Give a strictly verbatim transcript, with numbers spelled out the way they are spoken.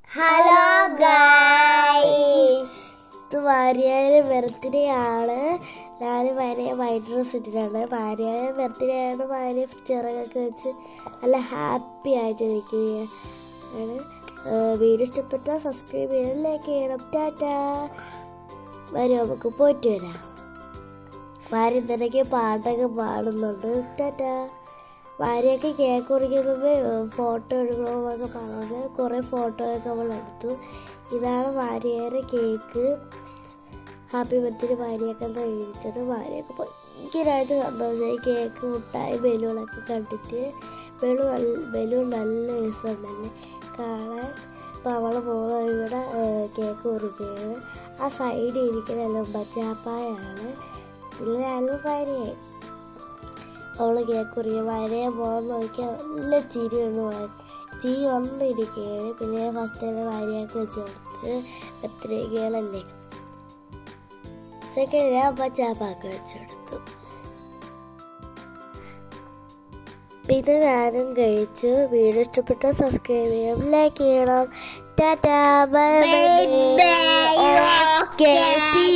Hello guys, ഇത് ഭാര്യയുടെ birthday ആണ്. ഞാൻ ഭാര്യ വൈറ്റ് ഡ്രസ് ഇട്ടിട്ടാണ്. ഭാര്യയുടെ ബർത്ത്ഡേ ആണ്. ഭാര്യ ചിറകൊക്കെ വെച്ച് നല്ല ഹാപ്പി ആയിട്ട് നിൽക്കുകയാണ്. വീഡിയോ ഇഷ്ടപ്പെട്ടാൽ സബ്സ്ക്രൈബ് ചെയ്യണം, ലൈക്ക് ചെയ്യണം. ടാറ്റാ. ഭാര്യ നമുക്ക് പോയിട്ട് വരാം. ഭാര്യ ഇന്നലേക്ക് പാട്ടൊക്കെ പാടുന്നുണ്ട്. ടാറ്റാ. ഭാര്യയൊക്കെ കേക്ക് കുറിക്കുന്നത് ഫോട്ടോ എടുക്കണമെന്നൊക്കെ പറഞ്ഞ് കുറേ ഫോട്ടോയൊക്കെ നമ്മൾ എടുത്തു. ഇതാണ് ഭാര്യയുടെ കേക്ക്. ഹാപ്പി ബർത്ത്ഡേ ഭാര്യയൊക്കെ എഴുതിച്ചിട്ട് ഭാര്യയൊക്കെ ഭയങ്കരമായിട്ട് സന്തോഷമായി. കേക്ക്, മുട്ടായി, ബലൂണൊക്കെ കണ്ടിട്ട്. ബലൂൺ നല്ല ബലൂൺ നല്ല രസമുണ്ടല്ലേ കാണാൻ. അപ്പോൾ അവൾ പോകുന്ന ഇവിടെ കേക്ക് കുറിക്കുകയാണ്. ആ സൈഡിൽ ഇരിക്കുന്ന ബച്ചാപ്പായാണ്. ഇതിലായാലും ഭാര്യയായി അവള് കേക്ക് കുറിക്കുക. വരയാൻ പോകുന്ന നോക്കിയാൽ നല്ല ചിരി ഒന്ന് ചിരി വന്നിരിക്കുകയാണ്. പിന്നെ ഫസ്റ്റ് തന്നെ ഭാര്യയൊക്കെ വെച്ച് കൊടുത്ത് ബർത്ത്ഡേ ഗേളല്ലേ. സെക്കൻഡ് ഞാൻ പച്ചാപ്പാക്ക് വെച്ച് കൊടുത്തു. പിന്നെ ഞാനും കഴിച്ചു. വീഡിയോ ഇഷ്ടപ്പെട്ടാൽ സബ്സ്ക്രൈബ് ചെയ്യണം, ലൈക്ക് ചെയ്യണം. ടാറ്റാ, ബൈ ബൈ. ഓക്കേ.